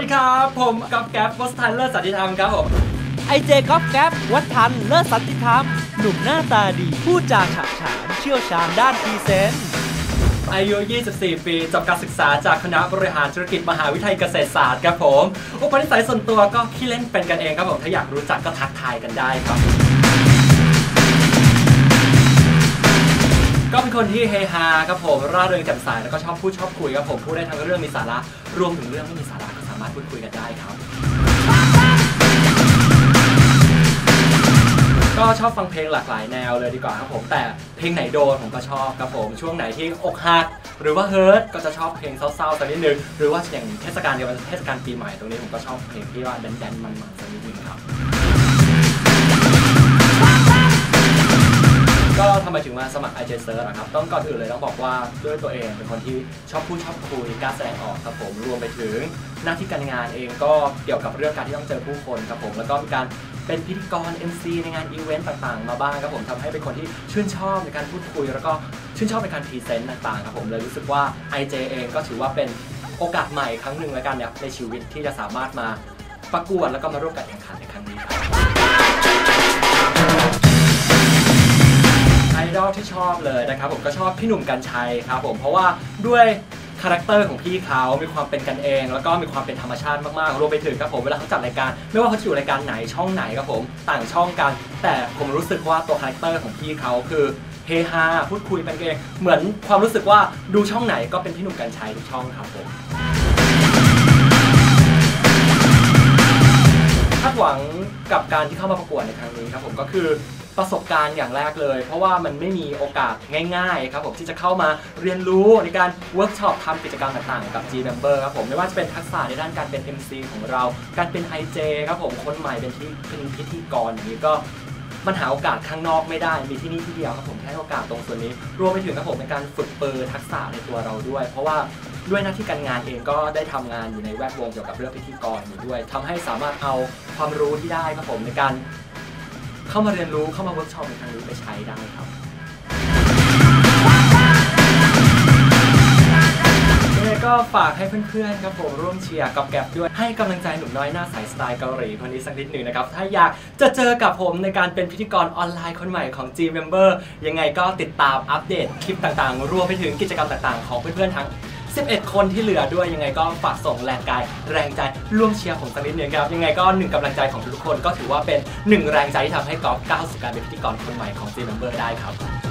วัสดีครับผมก๊อฟแก๊ปวัฒน์เลิศสันติธรรมครับผมไอเจก๊อฟแก๊ปวัฒน์เลิศสันติธรรมหนุ่มหน้าตาดีพูดจาฉะฉานเชี่ยวชาญด้านพรีเซนต์อายุ 24 ปีจบการศึกษาจากคณะบริหารธุรกิจมหาวิทยาลัยเกษตรศาสตร์ครับผมอุปนิสัยส่วนตัวก็ขี้เล่นเป็นกันเองครับผมถ้าอยากรู้จักก็ทักทายกันได้ครับก็เป็นคนที่เฮฮาครับผมร่าเริงแจ่มใสแล้วก็ชอบพูดชอบคุยครับผมพูดได้ทั้งเรื่องมีสาระรวมถึงเรื่องไม่มีสาระก็สามารถพูดคุยกันได้ครับก็ชอบฟังเพลงหลากหลายแนวเลยดีกว่าครับผมแต่เพลงไหนโดนผมก็ชอบครับผมช่วงไหนที่อกหักหรือว่าเฮิร์ตก็จะชอบเพลงเศร้าๆสักนิดนึงหรือว่าอย่างเทศกาลเดียวกันเทศกาลปีใหม่ตรงนี้ผมก็ชอบเพลงที่ว่าแดนๆมันๆสักนิดนึงครับก็ทำไมถึงมาสมัคร IJ Search นะครับต้องก่อนอื่นเลยต้องบอกว่าด้วยตัวเองเป็นคนที่ชอบพูดชอบคุยกล้าแสดงออกครับผมรวมไปถึงหน้าที่การงานเองก็เกี่ยวกับเรื่องการที่ต้องเจอผู้คนครับผมแล้วก็มีการเป็นพิธีกร MC ในงานอีเวนต์ต่างๆมาบ้างครับผมทำให้เป็นคนที่ชื่นชอบในการพูดคุยแล้วก็ชื่นชอบในการพรีเซนต์ต่างๆครับผมเลยรู้สึกว่า IJ เองก็ถือว่าเป็นโอกาสใหม่ครั้งหนึ่งแล้วกันเนี่ยในชีวิตที่จะสามารถมาประกวดแล้วก็มาร่วมการแข่งขันในครั้งนี้ครับไอดอลที่ชอบเลยนะครับผมก็ชอบพี่หนุ่มกรรชัยครับผมเพราะว่าด้วยคาแรคเตอร์ของพี่เขามีความเป็นกันเองแล้วก็มีความเป็นธรรมชาติมากๆรวมไปถึงครับผมเวลาเขาจัดรายการไม่ว่าเขาจะอยู่รายการไหนช่องไหนครับผมต่างช่องกันแต่ผมรู้สึกว่าตัวคาแรคเตอร์ของพี่เขาคือเฮฮาพูดคุยเป็นกันเองเหมือนความรู้สึกว่าดูช่องไหนก็เป็นพี่หนุ่มกรรชัยทุกช่องครับผมคาดหวังกับการที่เข้ามาประกวดในครั้งนี้ครับผมก็คือประสบการณ์อย่างแรกเลยเพราะว่ามันไม่มีโอกาสง่ายๆครับผมที่จะเข้ามาเรียนรู้ในการเวิร์กช็อปทำกิจกรรมต่างๆกับ G Member ครับผมไม่ว่าจะเป็นทักษะในด้านการเป็น MC ของเราการเป็น IJ ครับผมคนใหม่เป็นพิธีกรอย่างนี้ก็มันหาโอกาสข้างนอกไม่ได้มีที่นี่ที่เดียวครับผมแค่โอกาสตรงส่วนนี้รวมไปถึงครับผมในการฝึกทักษะในตัวเราด้วยเพราะว่าด้วยหน้าที่การงานเองก็ได้ทำงานอยู่ในแวดวงเกี่ยวกับเรื่องพิธีกรอยู่ด้วยทำให้สามารถเอาความรู้ที่ได้ครับผมในการเข้ามาเรียนรู้เข้ามาเวิร์กช็อปในครั้งนี้ไปใช้ได้ครับก็ฝากให้เพื่อนๆครับผมร่วมเชียร์กับแก๊ปด้วยให้กำลังใจหนุ่มน้อยหน้าใสสไตล์เกาหลีคนนี้สักนิดหนึ่งนะครับถ้าอยากจะเจอกับผมในการเป็นพิธีกรออนไลน์คนใหม่ของ G Member ยังไงก็ติดตามอัปเดตคลิปต่างๆรวมไปถึงกิจกรรมต่างๆของเพื่อนๆทั้ง11 คนที่เหลือด้วยยังไงก็ฝากส่งแรงกายแรงใจร่วมเชียร์ผมสักนิดนึงครับยังไงก็1กำลังใจของทุกคนก็ถือว่าเป็น1แรงใจที่ทำให้กอล์ฟก้าวสู่การเป็นพิธีกรคนใหม่ของ G Member ได้ครับ